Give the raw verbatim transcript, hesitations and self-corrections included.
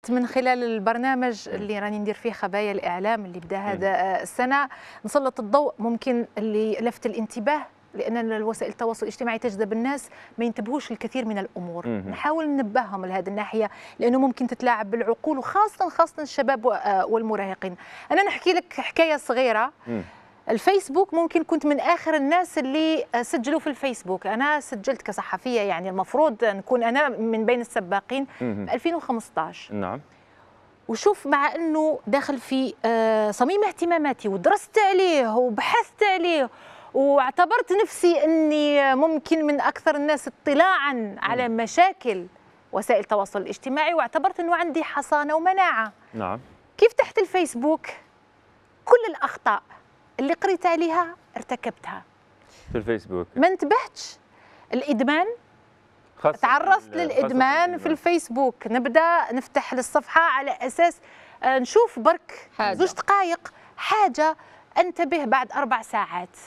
حبيت من خلال البرنامج اللي راني ندير فيه خبايا الإعلام اللي بدا هذا السنة نسلط الضوء ممكن اللي لفت الانتباه، لأن الوسائل التواصل الاجتماعي تجذب الناس ما ينتبهوش للكثير من الأمور. مم. نحاول ننبههم لهذه الناحية لأنه ممكن تتلاعب بالعقول، وخاصة خاصة الشباب والمراهقين. أنا نحكي لك حكاية صغيرة. مم. الفيسبوك ممكن كنت من آخر الناس اللي سجلوا في الفيسبوك. أنا سجلت كصحفية، يعني المفروض نكون أنا من بين السباقين في ألفين وخمسطاش. نعم. وشوف مع أنه داخل في صميم اهتماماتي ودرست عليه وبحثت عليه واعتبرت نفسي أني ممكن من أكثر الناس اطلاعاً على مشاكل وسائل التواصل الاجتماعي، واعتبرت أنه عندي حصانة ومناعة. نعم. كيف تحت الفيسبوك كل الأخطاء اللي قريت عليها ارتكبتها في الفيسبوك. ما انتبهتش. الإدمان، تعرضت للإدمان في الفيسبوك. نبدأ نفتح الصفحة على أساس نشوف برك زوج دقائق حاجة، انتبه بعد أربع ساعات.